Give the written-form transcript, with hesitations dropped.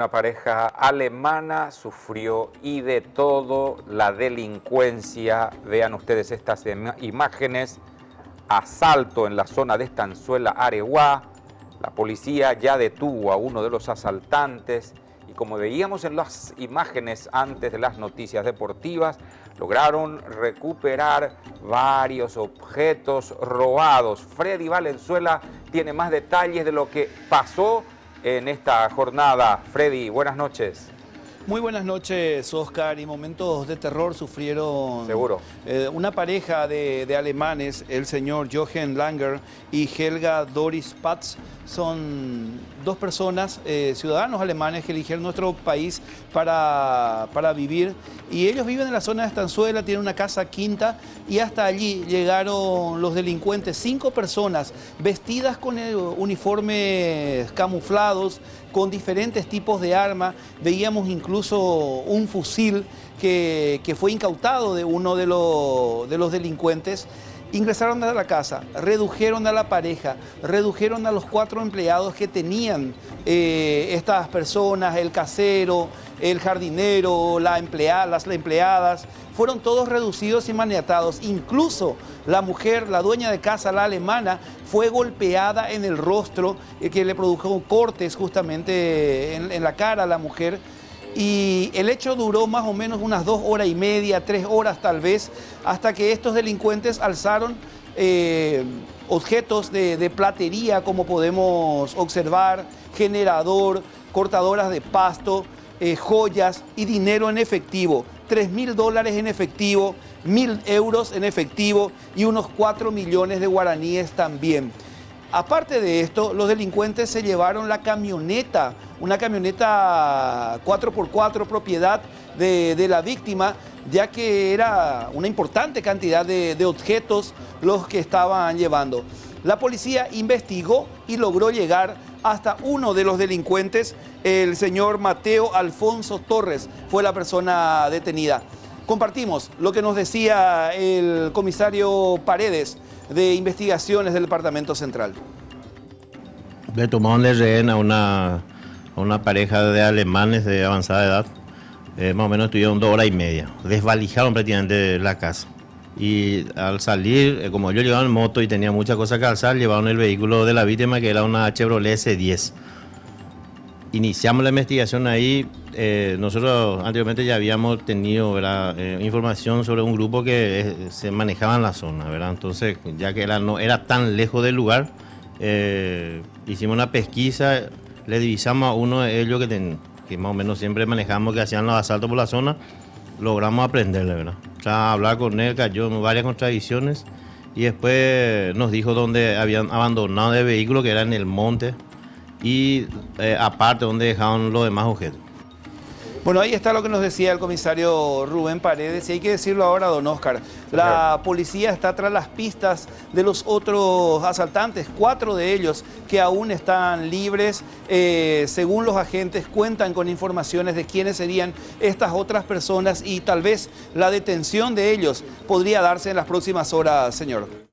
Una pareja alemana sufrió y de todo la delincuencia. Vean ustedes estas imágenes. Asalto en la zona de Estanzuela, Areguá. La policía ya detuvo a uno de los asaltantes y como veíamos en las imágenes antes de las noticias deportivas, lograron recuperar varios objetos robados. Freddy Valenzuela tiene más detalles de lo que pasó en esta jornada. Freddy, buenas noches. Muy buenas noches, Oscar. Y momentos de terror sufrieron. Seguro. Una pareja de alemanes, el señor Jochen Langer y Helga Doris Patz. Son dos personas, ciudadanos alemanes que eligieron nuestro país para vivir. Y ellos viven en la zona de Estanzuela, tienen una casa quinta y hasta allí llegaron los delincuentes. 5 personas vestidas con uniformes camuflados, con diferentes tipos de armas. Veíamos incluso un fusil que fue incautado de uno de los delincuentes. Ingresaron a la casa, redujeron a la pareja, redujeron a los 4 empleados que tenían estas personas, el casero, el jardinero, las empleadas. Fueron todos reducidos y maniatados. Incluso la mujer, la dueña de casa, la alemana, fue golpeada en el rostro, que le produjo cortes justamente en la cara a la mujer. Y el hecho duró más o menos unas 2 horas y media, 3 horas tal vez, hasta que estos delincuentes alzaron objetos de platería, como podemos observar, generador, cortadoras de pasto, joyas y dinero en efectivo. $3.000 en efectivo, 1.000 euros en efectivo y unos 4 millones de guaraníes también. Aparte de esto, los delincuentes se llevaron la camioneta, una camioneta 4x4 propiedad de la víctima, ya que era una importante cantidad de objetos los que estaban llevando. La policía investigó y logró llegar hasta uno de los delincuentes, el señor Mateo Alfonso Torres, fue la persona detenida. Compartimos lo que nos decía el comisario Paredes de Investigaciones del Departamento Central. Le tomaron de rehén a una pareja de alemanes de avanzada edad. Más o menos estuvieron 2 horas y media. Desvalijaron prácticamente la casa. Y al salir, como ellos llevaban moto y tenían muchas cosas que alzar, llevaron el vehículo de la víctima, que era una Chevrolet C10. Iniciamos la investigación ahí. Nosotros anteriormente ya habíamos tenido, ¿verdad?, información sobre un grupo que se manejaba en la zona, ¿verdad? Entonces, ya que no era tan lejos del lugar, hicimos una pesquisa, le divisamos a uno de ellos que más o menos siempre manejamos, que hacían los asaltos por la zona. Logramos aprenderle, ¿verdad? O sea, hablar con él, cayó en varias contradicciones y después nos dijo dónde habían abandonado el vehículo, que era en el monte, y aparte donde dejaron los demás objetos. Bueno, ahí está lo que nos decía el comisario Rubén Paredes, y hay que decirlo ahora, don Oscar. La policía está tras las pistas de los otros asaltantes, 4 de ellos que aún están libres. Según los agentes, cuentan con informaciones de quiénes serían estas otras personas y tal vez la detención de ellos podría darse en las próximas horas, señor.